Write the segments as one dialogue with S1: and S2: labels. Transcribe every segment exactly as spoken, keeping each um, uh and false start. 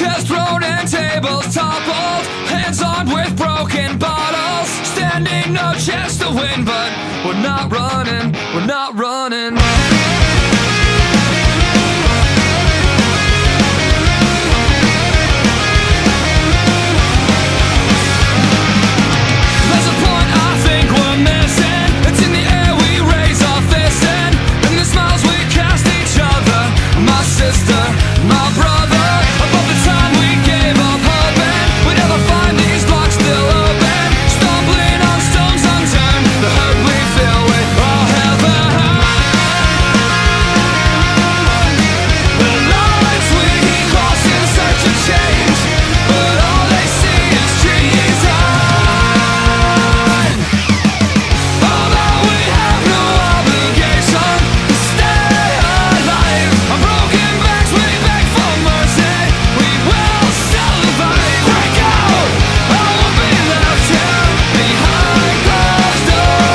S1: chairs thrown and tables toppled, hands on with broken bottles. Standing, no chance to win, but we're not running, we're not running. There's a point I think we're missing. It's in the air we raise our fists in, and the smiles we cast each other. My sister, my brother, above the time we gave up hoping we'd ever find these locks still open. Stumbling on stones unturned, the hurt we feel with all heaven. The lines we cross in search of change, but all they see is trees high. Although we have no obligation to stay alive, on broken backs we beg for mercy, we will survive. Break out, I won't be left here behind closed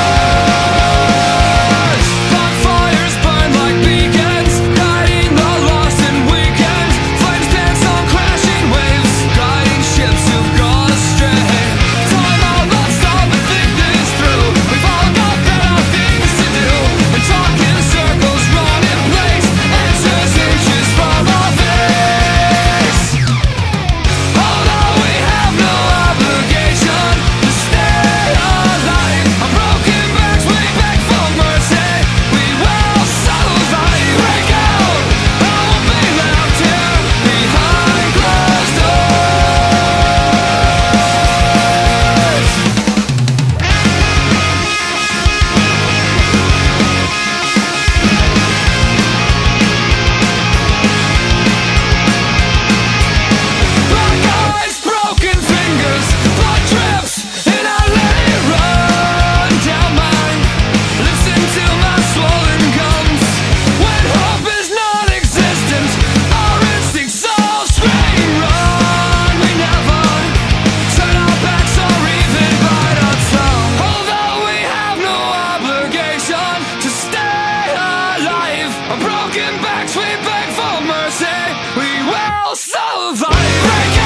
S1: doors. Bonfires burn like beacons, guiding the lost and weekend. Flames dance on crashing waves, guiding ships who've gone astray. Time out, let's stop and think this through. We've all got better things to do, and talk in circles, run in place, answers inches from our face. Although we have no obligation to stay alive, on broken backs we beg for mercy, we will survive. Break out, I won't be left here behind closed doors. Black eyes, broken fingers, blood drips, and I let it run down my lips into my swollen gums. When hope is non-existent, our instincts all scream run. We never turn our backs or even bite our tongue. Although we have no obligation to stay alive, on broken backs we beg for mercy, we will survive. Break